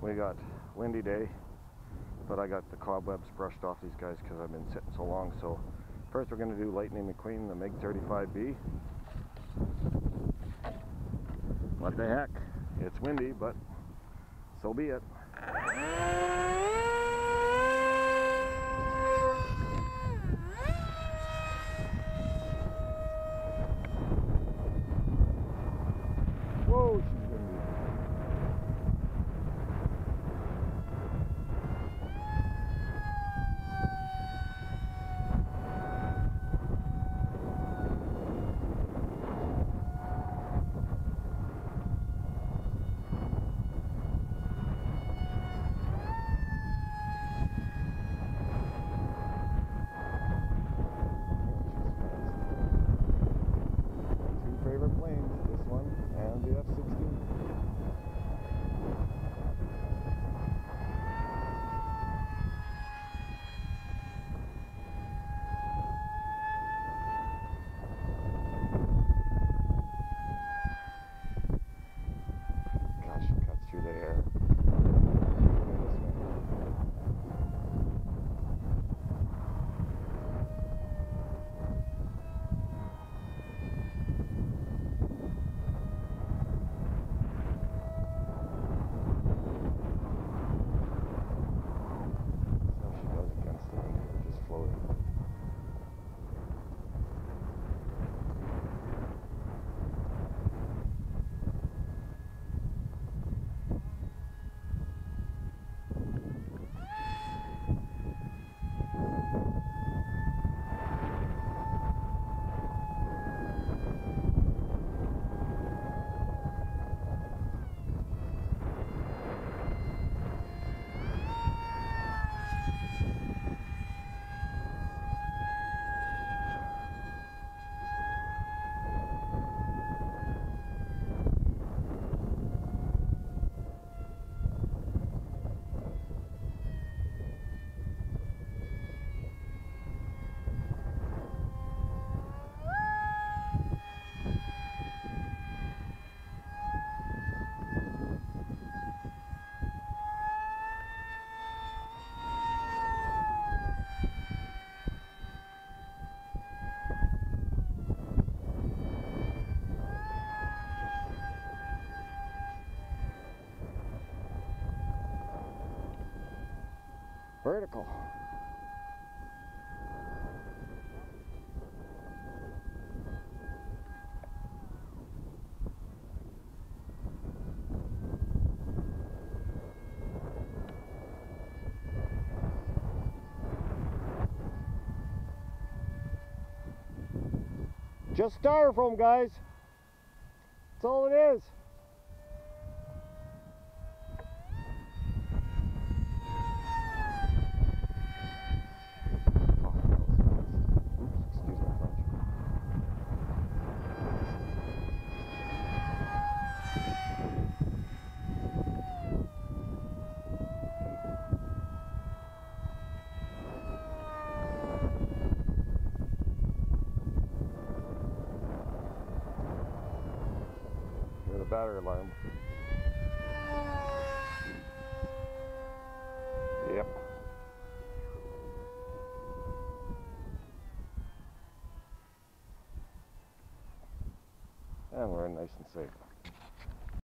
We got windy day, but I got the cobwebs brushed off these guys because I've been sitting so long. So first we're going to do Lightning McQueen, the MiG-35B. What the heck? It's windy, but so be it. Whoa, she's windy. Favorite planes, this one and the F-16. Gosh, it cuts through the air. Vertical. Just styrofoam, guys. That's all it is. The battery alarm. Yep. And we're nice and safe.